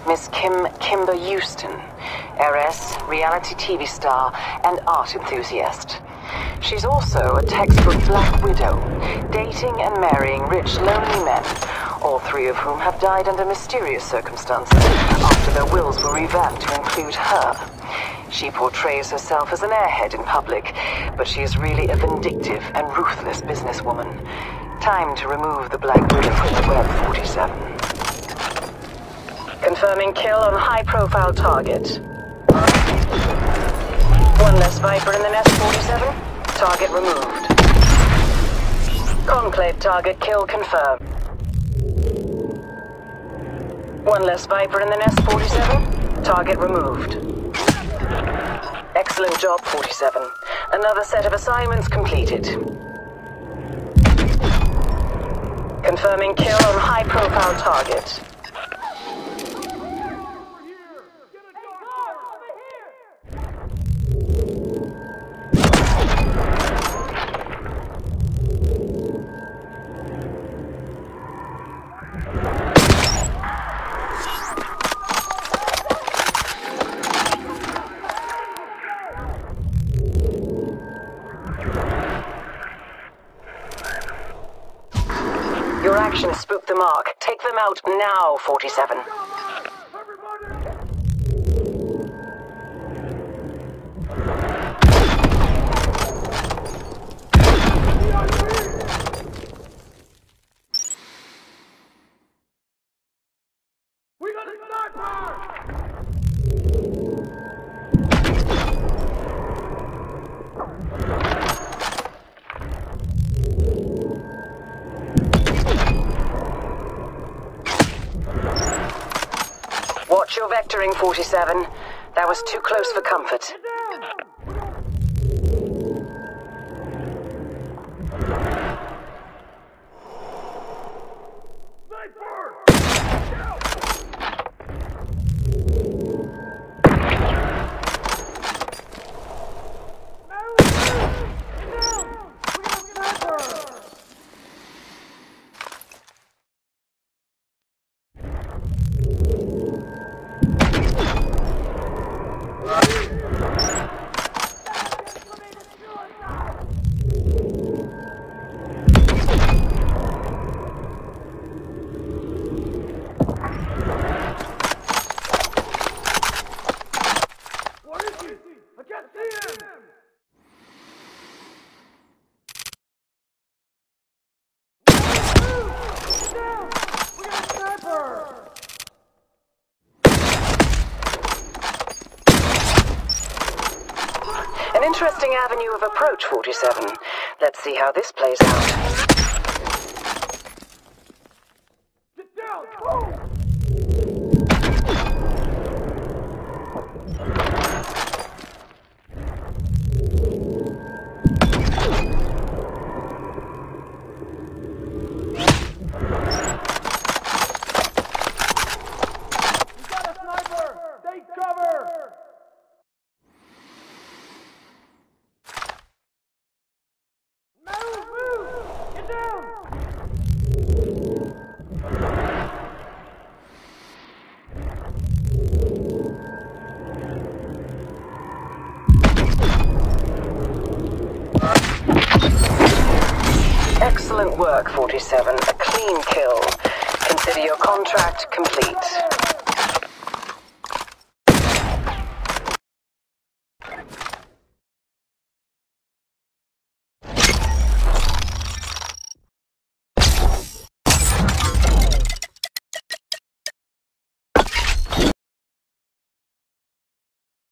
Miss Kimber Houston, heiress, reality TV star, and art enthusiast. She's also a textbook black widow, dating and marrying rich, lonely men, all three of whom have died under mysterious circumstances after their wills were revamped to include her. She portrays herself as an airhead in public, but she is really a vindictive and ruthless businesswoman. Time to remove the Black Widow from the web, 47. Confirming kill on high-profile target. One less Viper in the nest, 47. Target removed. Conclave target kill confirmed. One less Viper in the nest, 47. Target removed. Excellent job, 47. Another set of assignments completed. Confirming kill on high-profile target. Your actions spooked the mark. Take them out now, 47. We got a sniper! Watch your vectoring, 47. That was too close for comfort. An interesting avenue of approach, 47. Let's see how this plays out. Get down! Move! Excellent work, 47. A clean kill. Consider your contract complete.